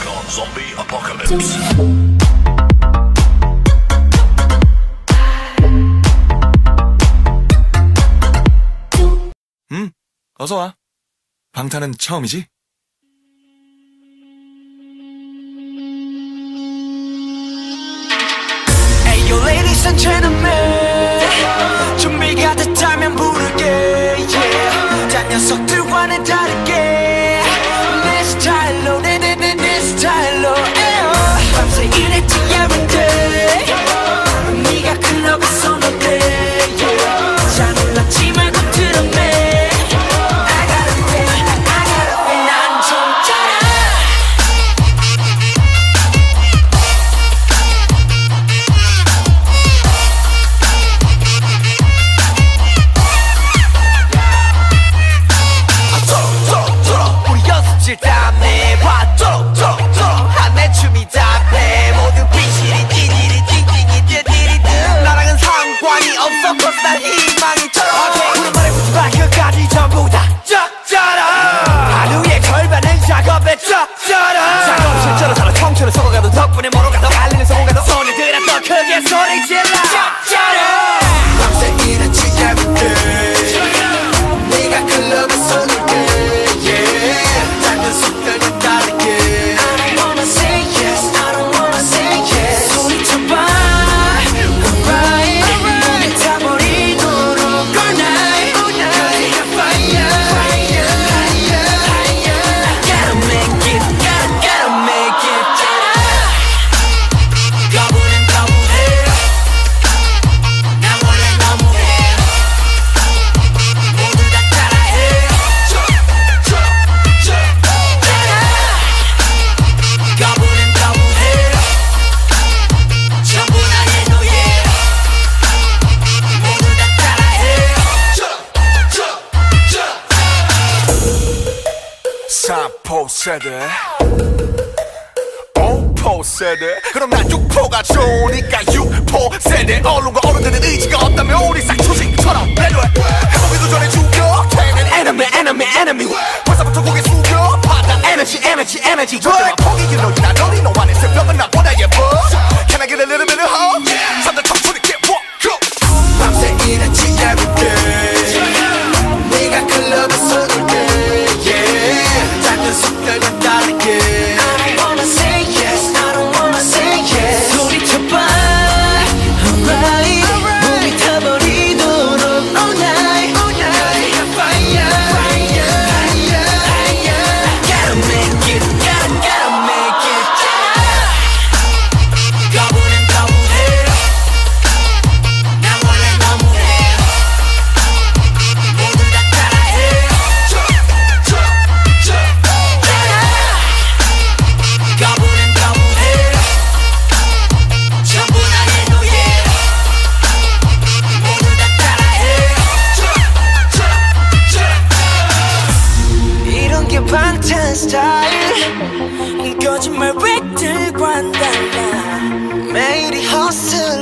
on zombie apocalypse. 어서와. 방탄은 처음이지? Ayo ladies and gentlemen, 준비가 됐다면 부를게 yeah. 딴 녀석들과는 다르게 내 스타일로 내 스타일로 밤새 일했지 every day 네가 클럽에서 놀래 yeah. 잘 놀랐지 말고 들었네 땀내 봐 톡톡톡 한내 춤이 답해 모두 비실이 띠디리 나랑은 상관이 없어 cause 난 희망이 떨어져 우리 말에 붙지 마 끝까지 전부 다 쩌쩌러 하루에 걸반은 작업에 쩌쩌러 작업 실제로 살아 청춘을 썩어가도 덕분에 멀어가도 알리는 성공가도 손을 들어 더 크게 소리 질러 쩌쩌러 밤새 일했지 everyday 네가 클럽에서 놀게 yeah 속들과 다르게 I don't wanna say yes, I don't wanna say yes 소리쳐봐 alright 몸에 타버리도록 all night 여기가 fire I gotta make it, gotta make it 거부는 거부해 난 원래 너무해 모두 다 따라해 거부는 거부해 전부 나의 노예 모두 다 따라해 3포 세대 5포 세대 그럼 난 6포가 좋으니까 6포 세대 언론과 어른들의 의지가 없다면 우리 쌍초식처럼 내려해 해보기도 전에 죽여 Kane는 enemy 벌써부터 고개 숙여 받아 energy 절대로 포기긴 너희 나 너니 너 안에 새벽은 나보다 예뻐 Can I get a little bit of hope? 잠들 청춘이 get walk go 밤새 일했지 everyday 네가 클럽에서 놀게 yeah 작은 속들과 다르게 I don't wanna say yes, I don't wanna say yes 소리쳐봐 alright 몸이 타버리도록 all night 여기가 fire gotta make it, gotta make it 거부는 거부해 난 원래 너무해 모두 다 따라해 거부는 거부해 전부 나의 노예 모두 다 따라해 이런 게 방탄 스타일 거짓말 렉들과는 달라 매일이 허슬